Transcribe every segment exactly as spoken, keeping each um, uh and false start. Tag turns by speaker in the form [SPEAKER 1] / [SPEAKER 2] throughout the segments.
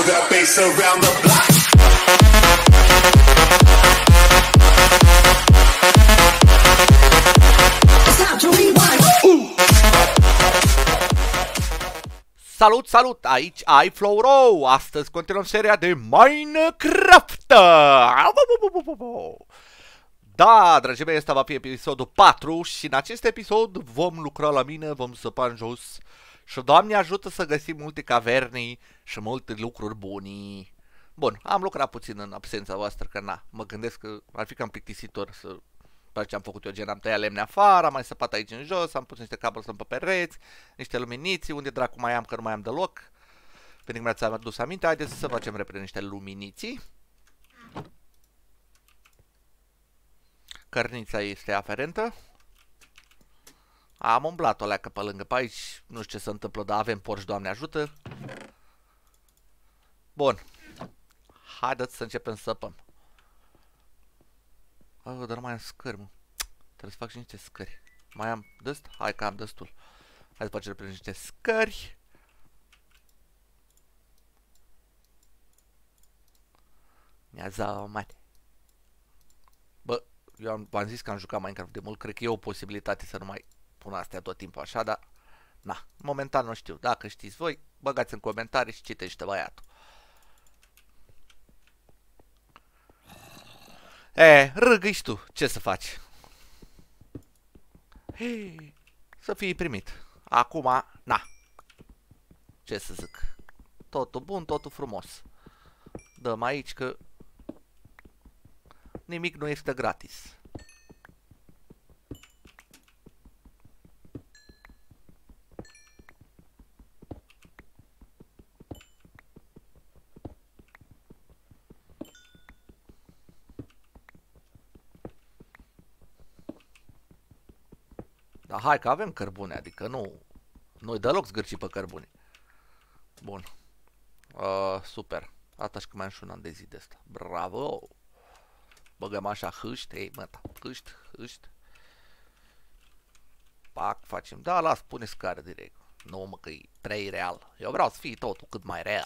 [SPEAKER 1] feel that bass around the block. It's time to rewind.
[SPEAKER 2] Salut, salut! Aici iFlowRow! Astăzi continuăm seria de Minecraft! Da, dragii mei, ăsta va fi episodul patru și în acest episod vom lucra la mine, vom săpa în jos și Doamne ajută să găsim multe caverne și multe lucruri buni. Bun, am lucrat puțin în absența voastră, că na, mă gândesc că ar fi cam plictisitor să... După ce am făcut eu, gen, am tăiat lemne afară, am mai săpat aici în jos, am pus niște cabluri pe pereți, niște luminiții, unde dracu mai am, că nu mai am deloc. Pentru că mi-ați adus aminte, haideți să facem repede niște luminiții. Cărnița este aferentă. Am umblat o leacă pe lângă pe aici, nu știu ce se întâmplă, dar avem porci, Doamne ajută. Bun. Haideți să începem să săpăm. Oh, dar nu mai am scări, mă. Trebuie să fac și niște scări. Mai am dăst? Hai că am destul. Hai să facem repede niște scări. Mi-a zămat. Bă, eu v-am zis că am jucat Minecraft de mult. Cred că e o posibilitate să nu mai pun astea tot timpul așa, dar... Na, momentan nu știu. Dacă știți voi, băgați în comentarii și citește băiatul. E, râgâi tu, ce să faci? Hei, să fii primit. Acum, na. Ce să zic? Totul bun, totul frumos. Dăm aici că nimic nu este gratis. Dar hai că avem cărbune, adică nu... Nu-i deloc zgârci pe cărbune. Bun. Uh, super. Asta și că mai am și un an de zi de asta. Bravo! Băgăm așa hâști, ei mă, hâști, hâști. Pac, facem. Da, las, pune scară direct. Nu mă, că e trei real. Eu vreau să fie totul cât mai real.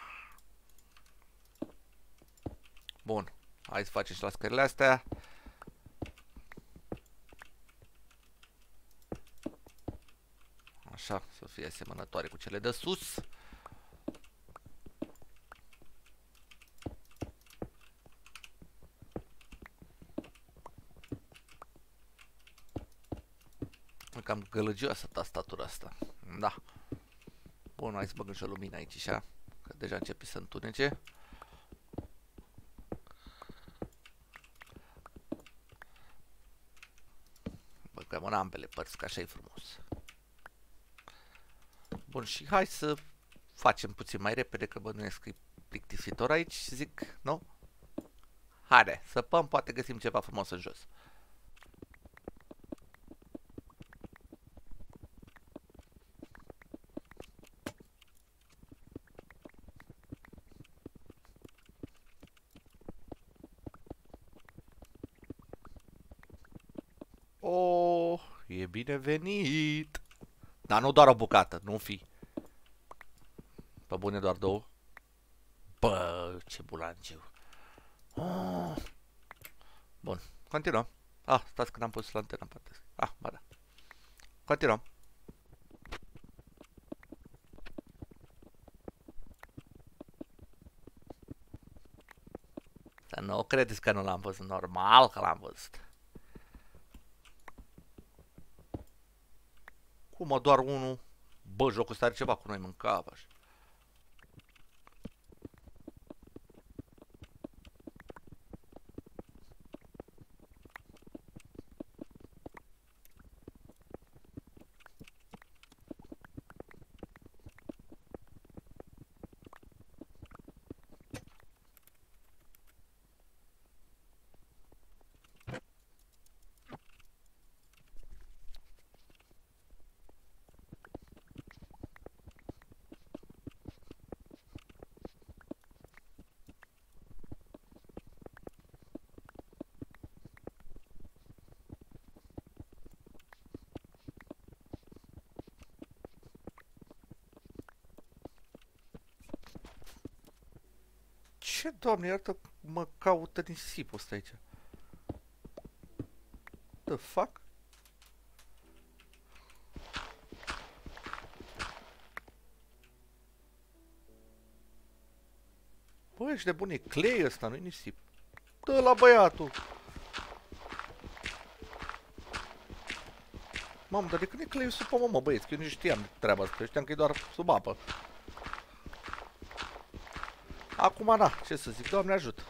[SPEAKER 2] Bun. Hai să facem și la scările astea. Așa, să fie asemănătoare cu cele de sus. E cam gălăgioasă tastatura asta. Da. Bun, hai să băgăm și o lumină aici, așa. Că deja începe să întunece. Băgăm în ambele părți, că așa e frumos. Bun, și hai să facem puțin mai repede, că bănuiesc că e plictisitor aici, zic, nu? Haide, săpăm, poate găsim ceva frumos în jos. Oh, e binevenit! Dar nu doar o bucată, nu fi. Pe bune doar două. Bă, ce bulanciu. Oh. Bun, continuăm. Ah, stați că n-am pus lantena în partea asta. Ah, ba da. Continuăm. Să nu credeți că nu l-am văzut. Normal că l-am văzut. Cum, doar unul? Bă, jocul ăsta are ceva cu noi mâncava așa. Ce, doamne, iartă, mă caută nisipul ăsta aici. The fuck? Bă, ești de bun, e clay ăsta, nu-i nisip. Dă la băiatul! Mamă, dar de când e clay-ul sub apă, mă, băieți? Că eu nu știam treaba asta, eu știam că e doar sub apă. Acum, na, ce să zic, Doamne ajută.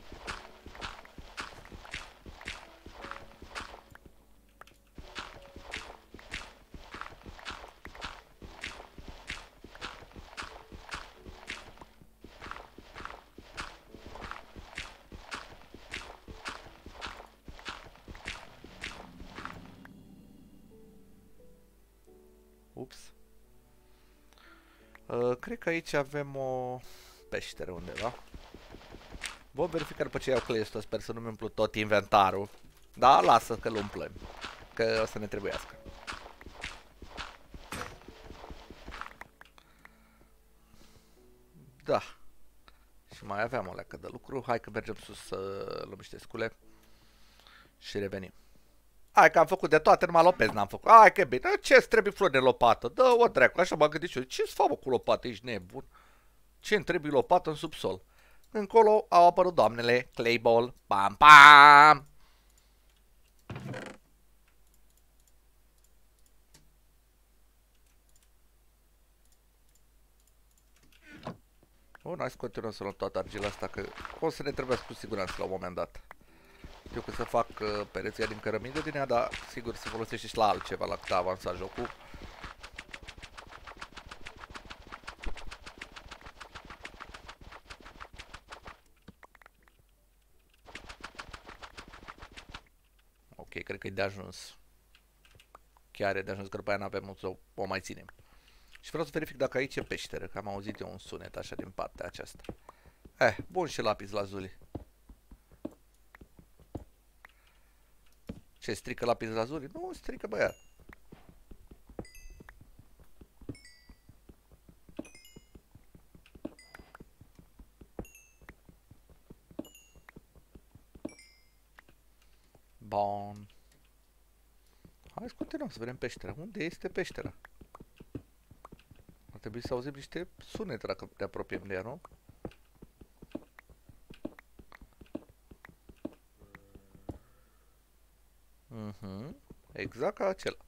[SPEAKER 2] Ups. Uh, cred că aici avem o peșteră undeva. Vom verifica după ce iau clay ăsta, sper să nu-mi umplu tot inventarul. Da, lasă că-l umplem, că o să ne trebuiască. Da. Și mai aveam o leacă de lucru. Hai că mergem sus să luăm niște scule și revenim. Hai că am făcut de toate, numai lopez n-am făcut. Hai că e bine. Ce-ți trebuie flori de lopată? Dă-o dracu, așa m-am gândit și eu. Ce-ți fac cu lopată? Ești nebun? Ce-mi trebuie lopată în subsol? Încolo au apărut doamnele Clayball. Pam, pam! Bun, hai să continuăm să luăm toată argila asta, că o să ne trebuiască cu siguranță la un moment dat. Știu că să fac uh, pereția din cărămidă din ea, dar sigur se folosește și la altceva, la cât a avansat jocul. Ok, cred că e de ajuns. Chiar e de ajuns, că după aia n-avem să o mai ținem. Și vreau să verific dacă aici e peșteră, că am auzit eu un sunet așa din partea aceasta. Eh, bun și lapis lazuli. Ce, strică lapis lazuli? Nu, strică băiat. Bun. Hai să continuăm să vedem peștera. Unde este peștera? Ar trebui să auzim niște sunete dacă ne apropiem de ea, nu? Mhm. Exact ca acela.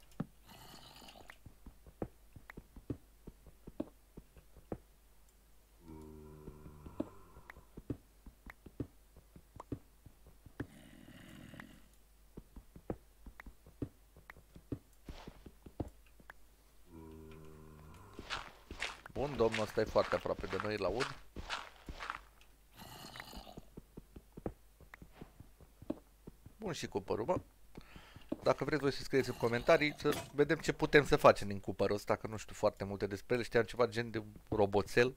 [SPEAKER 2] Bun, domnul ăsta e foarte aproape de noi, îl aud. Bun, și cupărul, bă. Dacă vreți voi să scrieți în comentarii, să vedem ce putem să facem din cupărul ăsta, că nu știu foarte multe despre el, știam ceva gen de roboțel.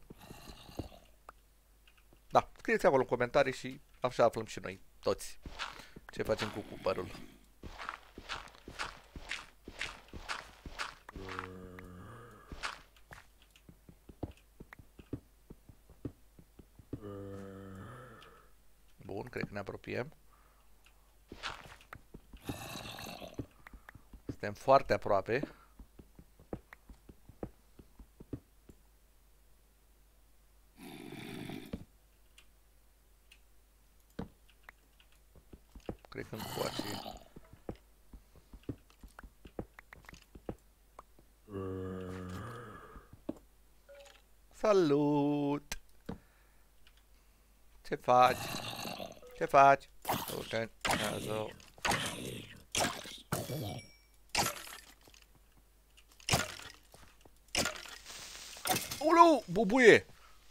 [SPEAKER 2] Da, scrieți acolo în comentarii și așa aflăm și noi, toți, ce facem cu cupărul. Bun, cred că ne apropiem. Suntem foarte aproape. Cred că încoace. Salut! Ce faci? Ce faci? Du-te în Dumnezeu. Ulu, bubuie!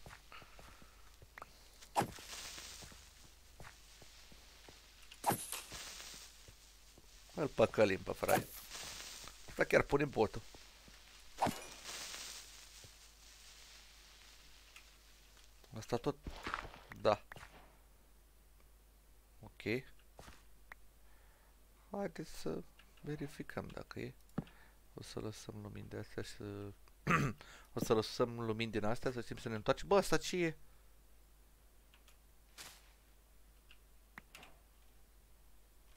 [SPEAKER 2] Îl păcălim pe frate. Asta chiar punem botul. Asta tot... Da. Ok. Haideți să verificăm dacă e. O să lăsăm lumini de astea și să... o să lăsăm lumini din astea să știm să ne întoarcem. Bă, asta ce e?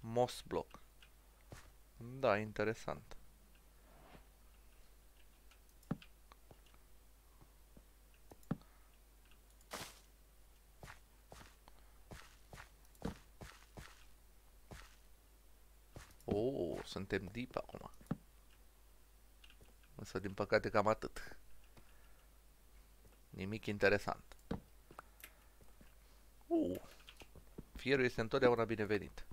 [SPEAKER 2] Moss block. Da, interesant. Oh, suntem deep acum. Însă, din păcate, cam atât. Nimic interesant. Uh, fierul este întotdeauna binevenit.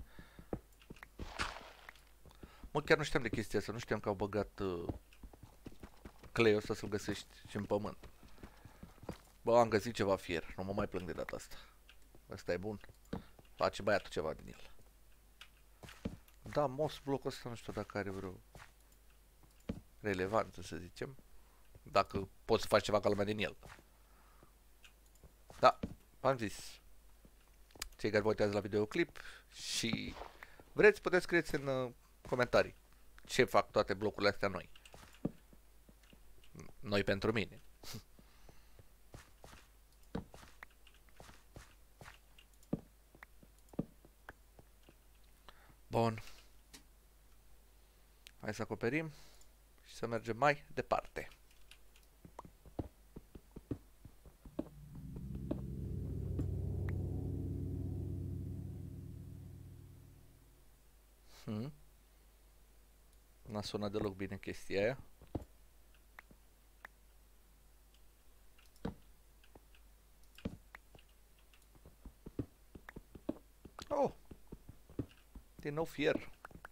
[SPEAKER 2] Mă, chiar nu știam de chestia asta. Nu știam că au băgat uh, cleiul ăsta să-l găsești și în pământ. Bă, am găsit ceva fier. Nu mă mai plâng de data asta. Ăsta e bun. Face băiatul ceva din el. Da, moss block ăsta nu știu dacă are vreo relevanță, să zicem. Dacă poți să faci ceva ca lumea din el. Da, am zis. Cei care vă uitați la videoclip și vreți, puteți scrieți în uh, comentarii ce fac toate blocurile astea noi. Noi pentru mine. Bun. Hai să acoperim și să mergem mai departe. Hmm. N-a sunat deloc bine chestia aia. Oh! Din nou fier.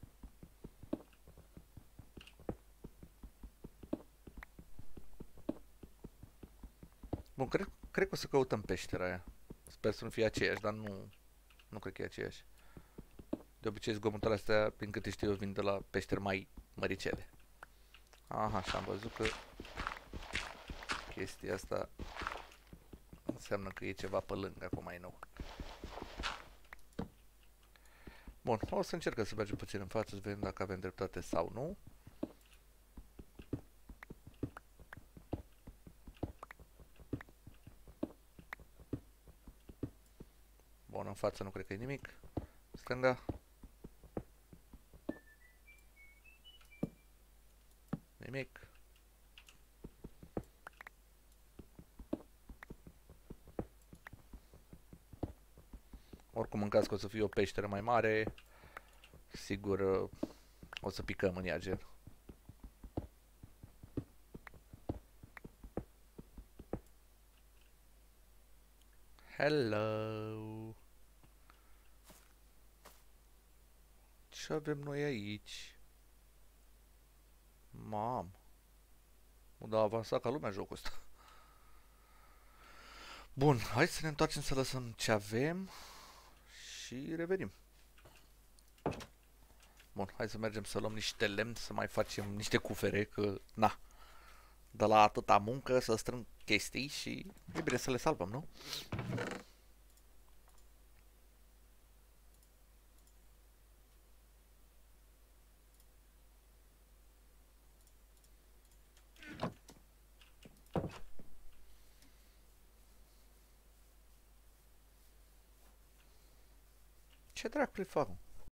[SPEAKER 2] Bun, cred, cred că o să căutăm peștera aia. Sper să nu fie aceeași, dar nu, nu cred că e aceeași. De obicei zgomotele astea, prin câte știu eu, vin de la peșteri mai măricele. Aha, și am văzut că chestia asta înseamnă că e ceva pe lângă acum mai nou. Bun, o să încercăm să mergem puțin în față, să vedem dacă avem dreptate sau nu. Bun, în față nu cred că e nimic. Stânga. Nimic. Oricum, în caz că o să fie o peșteră mai mare, sigur o să picăm în ea, gen. Hello! Ce avem noi aici? Mam! Da, a avansat ca lumea jocul ăsta. Bun, hai să ne întoarcem să lăsăm ce avem și revenim. Bun, hai să mergem să luăm niște lemn, să mai facem niște cufere, că, na, de la atâta muncă să strâng chestii și e bine să le salvăm, nu? Ce dracu-i fac?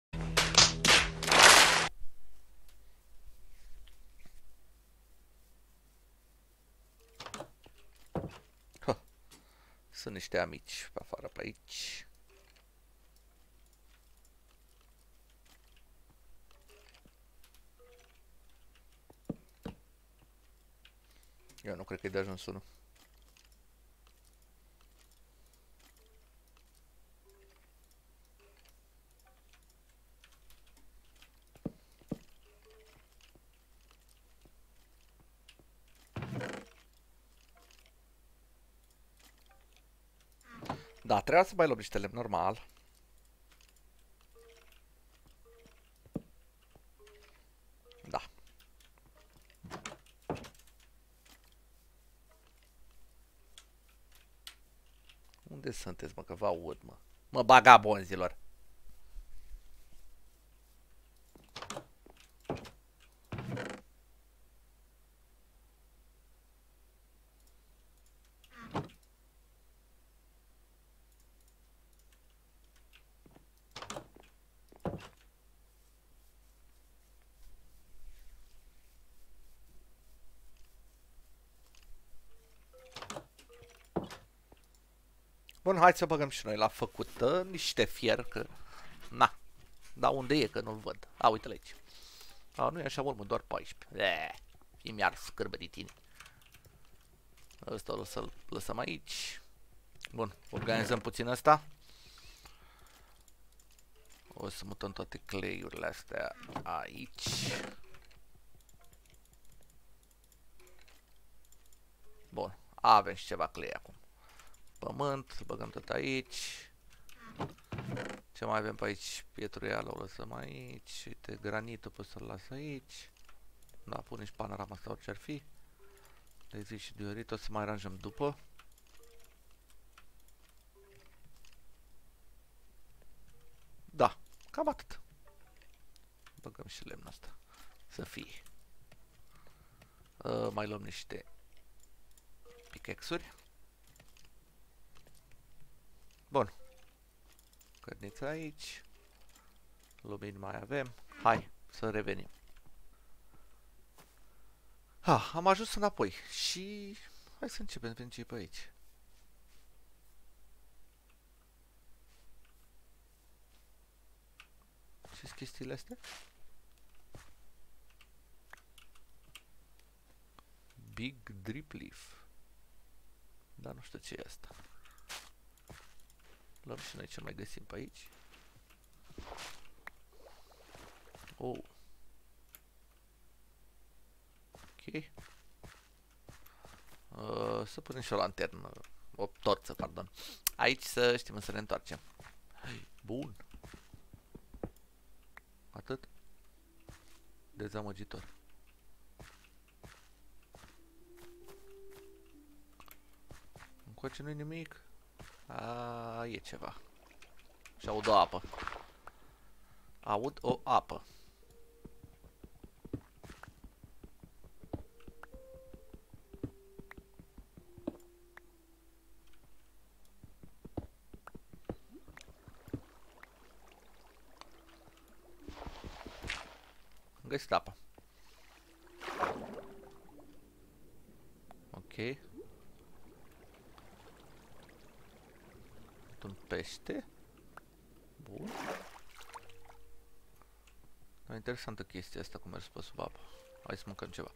[SPEAKER 2] Ha. Sunt niște amici pe afară pe aici. Eu nu cred că e de ajuns unul. Da, trebuia să mai luăm niște lemn normal. Da. Unde sunteți, mă, că vă aud, mă? Mă, bagabonzilor! Bun, hai să băgăm și noi la făcută niște fier, că... Na. Dar unde e, că nu-l văd. A, uite-l aici. A, nu e așa mult, mă, doar paisprezece. Eee, mi-ar scârbă de tine. Ăsta o să-l lăsăm aici. Bun, organizăm puțin asta. O să mutăm toate cleiurile astea aici. Bun, avem și ceva clei acum. Pământ, îl băgăm tot aici. Ce mai avem pe aici? Pietruială o lăsăm aici. Uite, granitul pot să-l las aici. Da, punem și panorama sau ce ar fi. De zi și diorit, o să mai aranjăm după. Da, cam atât. Băgăm și lemnul ăsta. Să fie. Uh, mai luăm niște pickaxe-uri. Bun. Cărnița aici. Lumini mai avem. Hai să revenim. Ha, am ajuns înapoi și hai să începem pe început aici. Ce-s chestiile astea? Big Drip Leaf. Dar nu știu ce e asta. Luăm și noi ce mai găsim pe aici. Oh. Ok. Uh, să punem și o lanternă. O torță, pardon. Aici să știm să ne întoarcem. Bun. Atât. Dezamăgitor. Încoace nu-i nimic. A, e ceva. Și aud o apă. Aud o apă. Am găsit apă. Ok. Un pește. Bun. E interesantă chestia asta cum mergi pe sub apă. Hai să mâncăm ceva.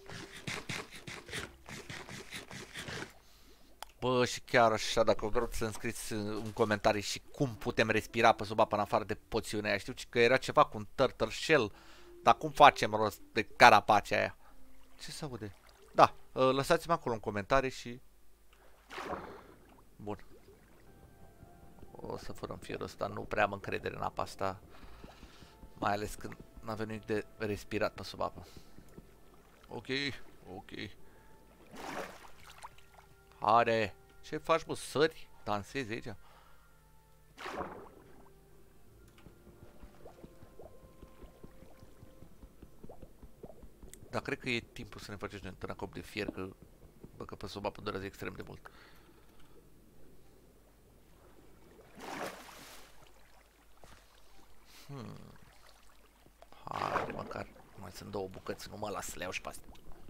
[SPEAKER 2] Bă, și chiar așa, dacă vreau să înscriți un comentarii și cum putem respira pe sub apă în afară de poțiunea aia. Știu că era ceva cu un turtle shell, dar cum facem rost de carapacea aia? Ce se aude? Da, lăsați-mi acolo un comentarii și... Bun. O să fărăm fierul ăsta, nu prea am încredere în apa asta. Mai ales când nu avem nimic de respirat pe sub apă. Ok, ok. Are, ce faci, bă, sări? Dansezi aici? Dar cred că e timpul să ne facem un tânacop de fier, că, bă, că pe sub apă durează extrem de mult. Hmm. Haide, măcar mai sunt două bucăți, nu mă las să le iau și pe astea.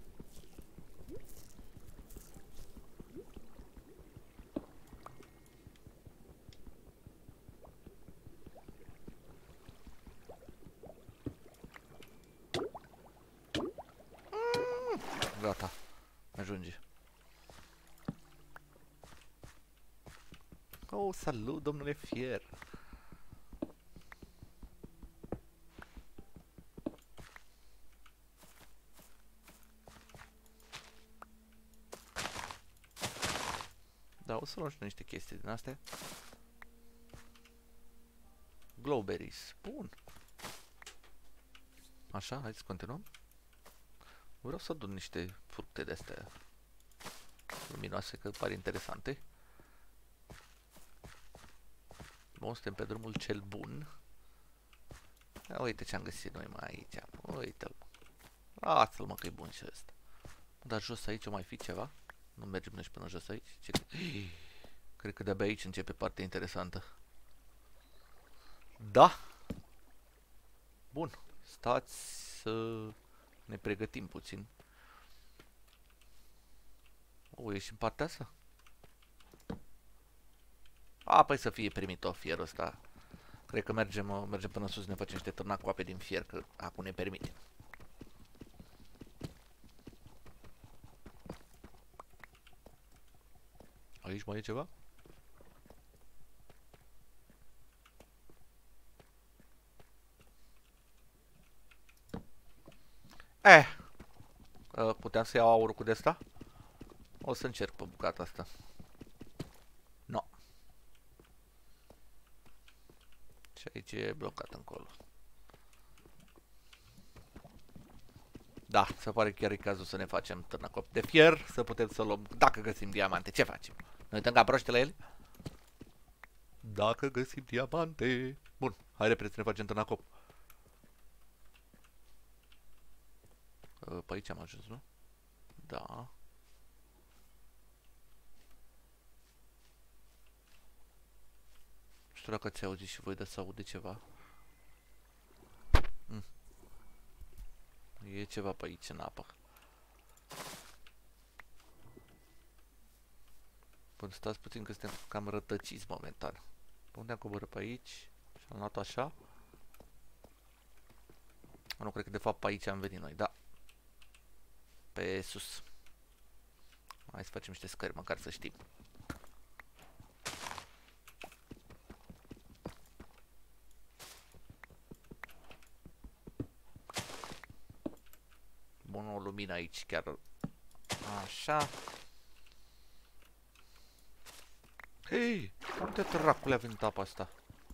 [SPEAKER 2] Gata, ajunge. Oh, salut, domnule fier. Da, o să luăm și niște chestii din astea. Glowberries, bun. Așa, hai să continuăm. Vreau să adun niște fructe de astea luminoase, că pare interesante. Bun, suntem pe drumul cel bun. Ia uite ce am găsit noi mai aici. Uite-l. Lasă-l, mă, că e bun și ăsta. Dar jos aici o mai fi ceva? Nu mergem noi și până jos aici? Ce... Cred că de-abia aici începe partea interesantă. Da! Bun, stați să ne pregătim puțin. O, ești în partea asta? A, păi să fie primit-o fierul ăsta. Cred că mergem, mergem până sus, ne facem niște târnacoape din fier, că acum ne permite. Aici mai e ceva? Eh, puteam să iau aurul cu de asta? O să încerc pe bucata asta. No. Și aici e blocat încolo. Da, se pare chiar e cazul să ne facem târnăcop de fier, să putem să luăm, dacă găsim diamante, ce facem? Ne uităm ca proști la ele? Dacă găsim diamante. Bun, hai repede să ne facem târnăcop. Pe aici am ajuns, nu? Da. Nu știu dacă ți auzi și voi, dar să aude ceva. Mm. E ceva pe aici în apă. Bun, stați puțin că suntem cam rătăciți momentan. Unde am coborât pe aici? Și am luat așa. Nu, cred că de fapt pe aici am venit noi, da. Pe sus. Hai să facem niște scări, măcar să știm. Bun, o lumină aici, chiar așa. Hei, unde dracule a venit apa asta?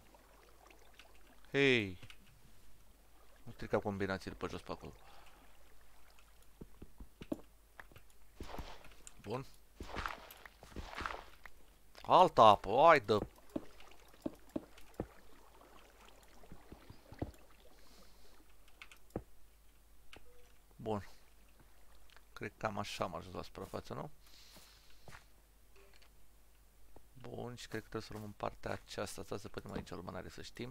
[SPEAKER 2] Hei. Nu strica combinațiile pe jos pe acolo. Bun. Altă apă, hai dă. Bun. Cred că cam așa am ajuns la suprafață, nu? Bun, și cred că trebuie să luăm în partea aceasta. Asta să putem aici lumânare, să știm.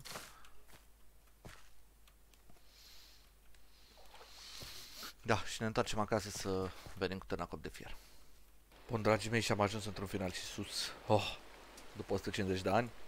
[SPEAKER 2] Da, și ne întoarcem acasă să venim cu târnacop de fier. Bun, dragii mei, și am ajuns într-un final și sus. Oh, după o sută cincizeci de ani.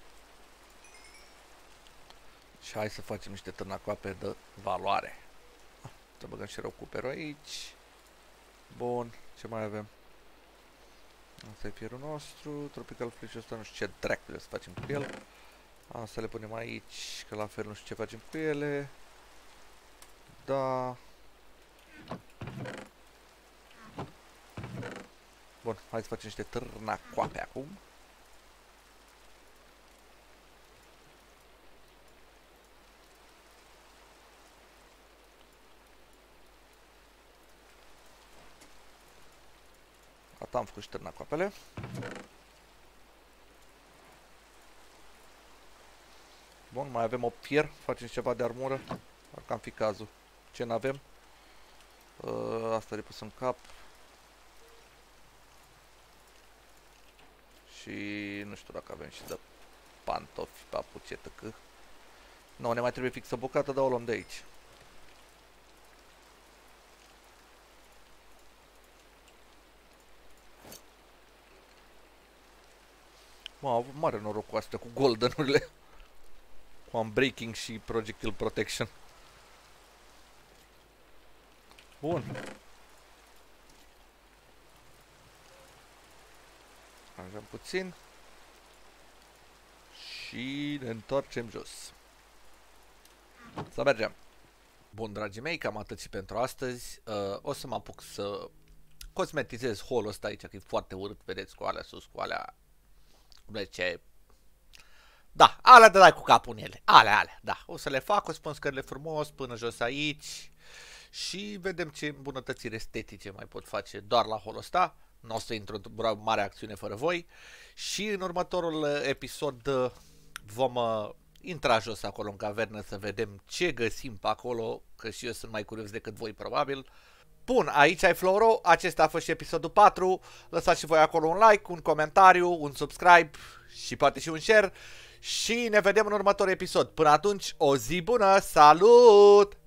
[SPEAKER 2] Și hai să facem niște târnacoape de valoare. Să băgăm și răucuperul aici. Bun, ce mai avem? Asta e fierul nostru. Tropical Fleece ăsta nu știu ce dracule să facem cu el. Asta le punem aici, că la fel nu știu ce facem cu ele. Da. Bun, hai să facem niște târnacoape acum. Gata, am făcut și târnacoapele. Bun, mai avem o fier, facem ceva de armură. Ar cam fi cazul. Ce n-avem? Uh, asta le pus în cap. Și nu știu dacă avem și de pantofi, papuce, tăcă. Nu, ne mai trebuie fix o bucată, dar o luăm de aici. Mă, am avut mare noroc cu astea, cu goldenurile. Cu Unbreaking și Projectile Protection. Bun. Aranjăm puțin. Și ne întoarcem jos. Să mergem. Bun, dragii mei, cam atât și pentru astăzi. Uh, o să mă apuc să cosmetizez holul ăsta aici, că e foarte urât, vedeți, cu alea sus, cu alea... Ce... Da, alea de dai cu capul în ele. Alea, alea, da. O să le fac, o să pun scările frumos până jos aici. Și vedem ce îmbunătățiri estetice mai pot face doar la holul ăsta. Nu o să intru într-o mare acțiune fără voi. Și în următorul episod vom uh, intra jos acolo în cavernă să vedem ce găsim pe acolo, că și eu sunt mai curios decât voi probabil. Bun, aici ai Floro, acesta a fost și episodul patru. Lăsați și voi acolo un like, un comentariu, un subscribe și poate și un share. Și ne vedem în următorul episod. Până atunci, o zi bună, salut!